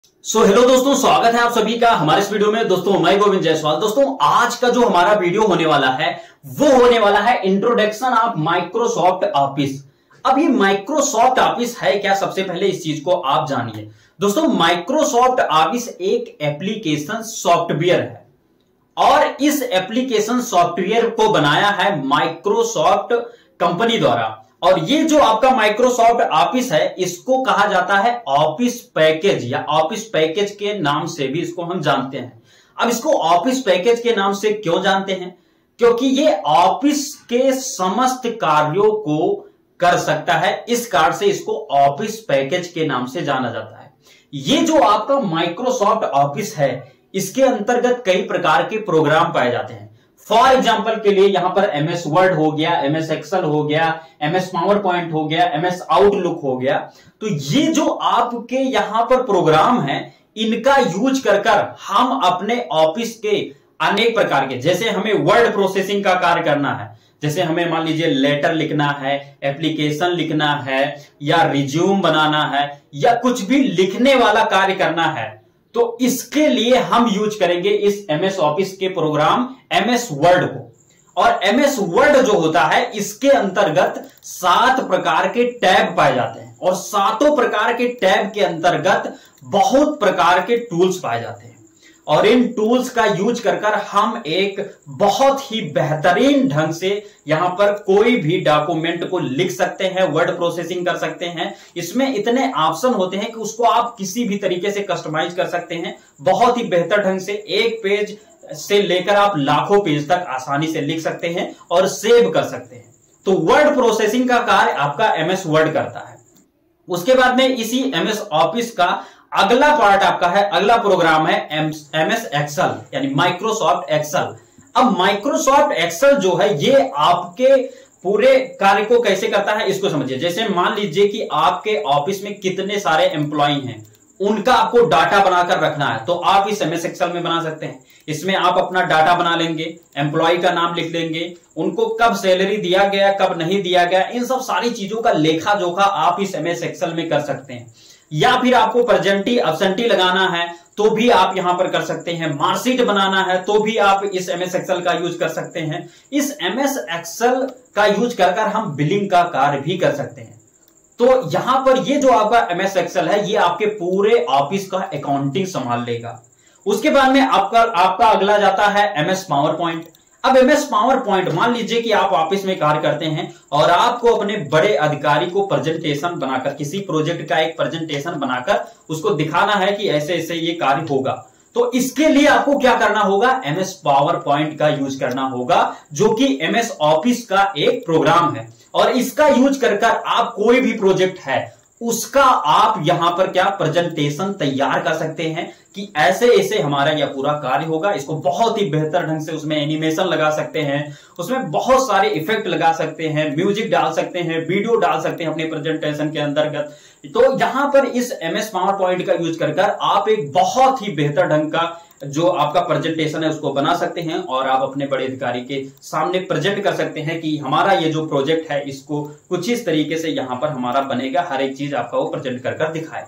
Hello दोस्तों, स्वागत है आप सभी का हमारे इस वीडियो में। दोस्तों मैं गोविंद जायसवाल। दोस्तों आज का जो हमारा वीडियो होने वाला है वो होने वाला है इंट्रोडक्शन ऑफ माइक्रोसॉफ्ट ऑफिस। अब ये माइक्रोसॉफ्ट ऑफिस है क्या, सबसे पहले इस चीज को आप जानिए। दोस्तों माइक्रोसॉफ्ट ऑफिस एक एप्लीकेशन सॉफ्टवेयर है और इस एप्लीकेशन सॉफ्टवेयर को बनाया है माइक्रोसॉफ्ट कंपनी द्वारा। और ये जो आपका माइक्रोसॉफ्ट ऑफिस है इसको कहा जाता है ऑफिस पैकेज या ऑफिस पैकेज के नाम से भी इसको हम जानते हैं। अब इसको ऑफिस पैकेज के नाम से क्यों जानते हैं? क्योंकि ये ऑफिस के समस्त कार्यों को कर सकता है, इस कारण से इसको ऑफिस पैकेज के नाम से जाना जाता है। ये जो आपका माइक्रोसॉफ्ट ऑफिस है इसके अंतर्गत कई प्रकार के प्रोग्राम पाए जाते हैं। फॉर एग्जाम्पल के लिए यहां पर एमएस वर्ड हो गया, एमएस एक्सेल हो गया, एमएस पावर पॉइंट हो गया, एमएस आउटलुक हो गया। तो ये जो आपके यहां पर प्रोग्राम है इनका यूज कर हम अपने ऑफिस के अनेक प्रकार के, जैसे हमें वर्ड प्रोसेसिंग का कार्य करना है, जैसे हमें मान लीजिए लेटर लिखना है, एप्लीकेशन लिखना है या रिज्यूम बनाना है या कुछ भी लिखने वाला कार्य करना है, तो इसके लिए हम यूज करेंगे इस एमएस ऑफिस के प्रोग्राम एमएस वर्ड को। और एमएस वर्ड जो होता है इसके अंतर्गत 7 प्रकार के टैब पाए जाते हैं और 7 प्रकार के टैब के अंतर्गत बहुत प्रकार के टूल्स पाए जाते हैं। और इन टूल्स का यूज कर हम एक बहुत ही बेहतरीन ढंग से यहां पर कोई भी डॉक्यूमेंट को लिख सकते हैं, वर्ड प्रोसेसिंग कर सकते हैं। इसमें इतने ऑप्शन होते हैं कि उसको आप किसी भी तरीके से कस्टमाइज कर सकते हैं। बहुत ही बेहतर ढंग से एक पेज से लेकर आप लाखों पेज तक आसानी से लिख सकते हैं और सेव कर सकते हैं। तो वर्ड प्रोसेसिंग का कार्य आपका एमएस वर्ड करता है। उसके बाद में इसी एमएस ऑफिस का अगला पार्ट आपका है, अगला प्रोग्राम है एमएस एक्सेल यानी माइक्रोसॉफ्ट एक्सेल। अब माइक्रोसॉफ्ट एक्सेल जो है ये आपके पूरे कार्य को कैसे करता है इसको समझिए। जैसे मान लीजिए कि आपके ऑफिस में कितने सारे एम्प्लॉय हैं, उनका आपको डाटा बनाकर रखना है, तो आप इस एमएस एक्सेल में बना सकते हैं। इसमें आप अपना डाटा बना लेंगे, एम्प्लॉय का नाम लिख लेंगे, उनको कब सैलरी दिया गया कब नहीं दिया गया, इन सब सारी चीजों का लेखा जोखा आप इस एमएस एक्सेल में कर सकते हैं। या फिर आपको प्रेजेंटी एब्सेंटी लगाना है तो भी आप यहां पर कर सकते हैं। मार्कशीट बनाना है तो भी आप इस एमएस एक्सेल का यूज कर सकते हैं। इस एमएस एक्सेल का यूज कर हम बिलिंग का कार्य भी कर सकते हैं। तो यहां पर ये जो आपका एमएस एक्सेल है ये आपके पूरे ऑफिस का अकाउंटिंग संभाल लेगा। उसके बाद में आपका अगला जाता है एमएस पावर पॉइंट। अब एमएस पावर पॉइंट, मान लीजिए कि आप ऑफिस में कार्य करते हैं और आपको अपने बड़े अधिकारी को प्रेजेंटेशन बनाकर, किसी प्रोजेक्ट का एक प्रेजेंटेशन बनाकर उसको दिखाना है कि ऐसे ऐसे ये कार्य होगा। तो इसके लिए आपको क्या करना होगा, एमएस पावर पॉइंट का यूज करना होगा, जो कि एमएस ऑफिस का एक प्रोग्राम है। और इसका यूज कर आप कोई भी प्रोजेक्ट है उसका आप यहां पर क्या प्रेजेंटेशन तैयार कर सकते हैं कि ऐसे ऐसे हमारा यह पूरा कार्य होगा। इसको बहुत ही बेहतर ढंग से उसमें एनिमेशन लगा सकते हैं, उसमें बहुत सारे इफेक्ट लगा सकते हैं, म्यूजिक डाल सकते हैं, वीडियो डाल सकते हैं अपने प्रेजेंटेशन के अंतर्गत। तो यहां पर इस एमएस पावर पॉइंट का यूज कर आप एक बहुत ही बेहतर ढंग का जो आपका प्रेजेंटेशन है उसको बना सकते हैं और आप अपने बड़े अधिकारी के सामने प्रेजेंट कर सकते हैं कि हमारा ये जो प्रोजेक्ट है इसको कुछ इस तरीके से यहां पर हमारा बनेगा, हर एक चीज आपका वो प्रेजेंट कर दिखाए।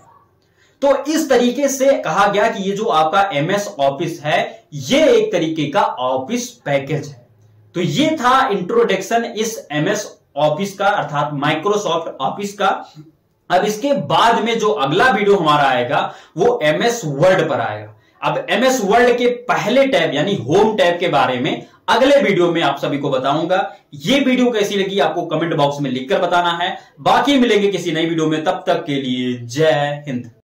तो इस तरीके से कहा गया कि ये जो आपका एमएस ऑफिस है ये एक तरीके का ऑफिस पैकेज है। तो ये था इंट्रोडक्शन इस एमएस ऑफिस का, अर्थात माइक्रोसॉफ्ट ऑफिस का। अब इसके बाद में जो अगला वीडियो हमारा आएगा वो एमएस वर्ड पर आएगा। अब एमएस वर्ड के पहले टैब यानी होम टैब के बारे में अगले वीडियो में आप सभी को बताऊंगा। ये वीडियो कैसी लगी आपको कमेंट बॉक्स में लिखकर बताना है। बाकी मिलेंगे किसी नई वीडियो में, तब तक के लिए जय हिंद।